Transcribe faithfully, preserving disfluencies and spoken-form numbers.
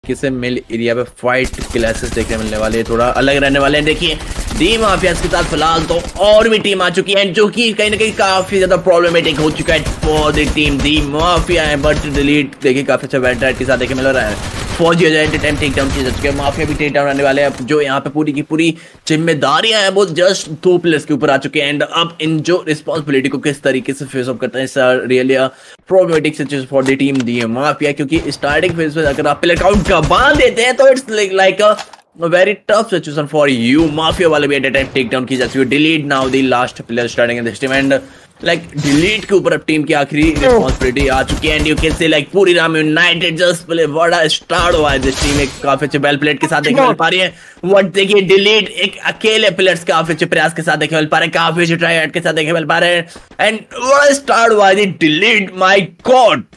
किसे मिल एरिया पे फाइट क्लासेस देखने मिलने वाले हैं, थोड़ा अलग रहने वाले हैं। देखिए डी माफियास के साथ फिलहाल तो और भी टीम आ चुकी है जो कि कहीं ना कहीं काफी ज्यादा प्रॉब्लमेटिक हो चुका है for the team the mafia है। बट डिलीट देखिए काफी अच्छा वेंटाइट के साथ देखने मिल रहा है। फौजी हो जाए टाइम टेक डाउन किए जा चुके हैं, माफिया भी टेक डाउन आने वाले हैं। जो यहाँ पे पूरी की पूरी जिम्मेदारियां हैं वो जस्ट दो प्लेयर्स के ऊपर आ चुके हैं। एंड अब इन जो रिस्पॉन्सिबिलिटी को किस तरीके से फेस अप करते हैं sir, really problematic situation for the team the mafia, क्योंकि स्टार्टिंग फेज में अगर आप प्लेयर काउंट का बांध देते हैं तो it's like like a very tough situation for you. Mafia वाले भी at a time take down की जा चुकी है। Delete now the last player starting in this team and like delete के ऊपर अब टीम की आखिरी रिस्पॉन्सिबिलिटी आ चुकी है। And you can say like Buriram united just play बड़ा स्टार्ट हुआ है। दिस टीम एक काफी अच्छे वेल प्लेड के साथ देखने मिल पा रही है। व्हाट देखिए डिलीट एक अकेले प्लेयर्स काफी अच्छे प्रयास के साथ देखने मिल पा रहे हैं, काफी अच्छे ट्राई के साथ देखने मिल पा रहे हैं। एंड बड़ा स्टार्ट हुआ है डिलीट, माय गॉड